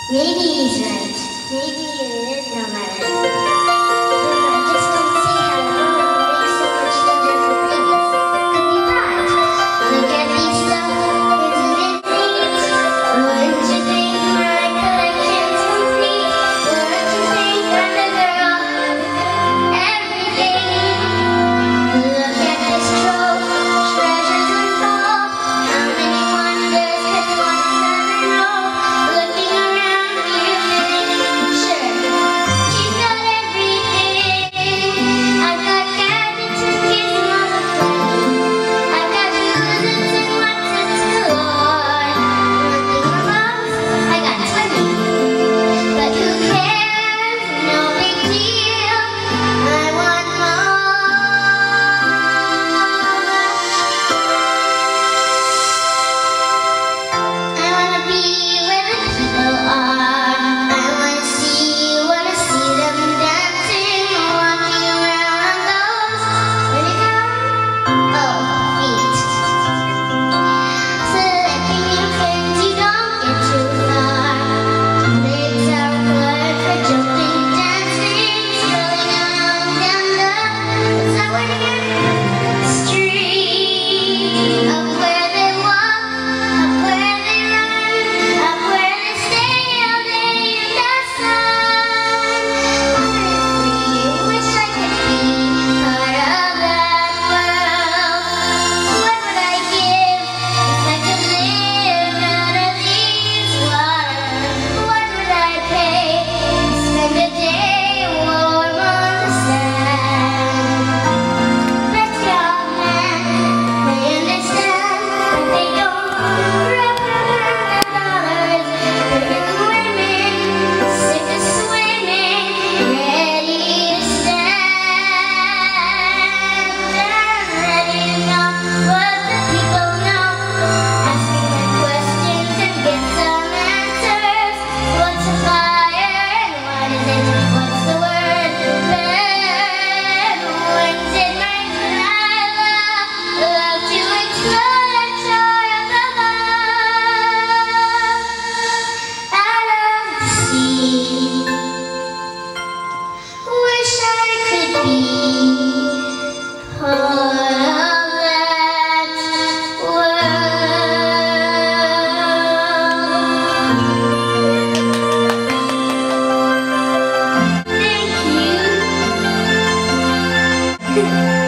Maybe he's right. Maybe it is no matter. I just don't see how love makes so much danger for babies. Could be bad. Look at these stuff, isn't it neat? Wouldn't you think my collection's complete? Wouldn't you think I'm the girl of everything? Look at this trove, treasures unfold. How many wonders can one never know? Looking around, you think, sure, she's got everything. I've got gadgets and gizmos aflame. I've got losers and lots of galore. One thing most, I got 20. But who cares? No big deal. I want more. I wanna be where the people are. I wanna see them dancing, walking around on those, where they go? Oh, feet. Selecting your friends, you don't get too far. Legs are good for jumping, dancing, strolling along down the, what's that word again? Street. Up where they walk, up where they run, up where they stay all day in the sun. I'm free, wish I could be part of that world. What would I give if I could live out of these waters? What would I pay to spend a day warm on the sand? Bet your man they understand, but they don't represent the dollars. Bringing women sick of swimming, ready to stand, ready to know what the people know. Asking them questions and get some answers. What's a fire and what is it? What's the word? Then when's it night when I love to explore the shore of the love out of the sea. Wish I could be part of that world. Thank you.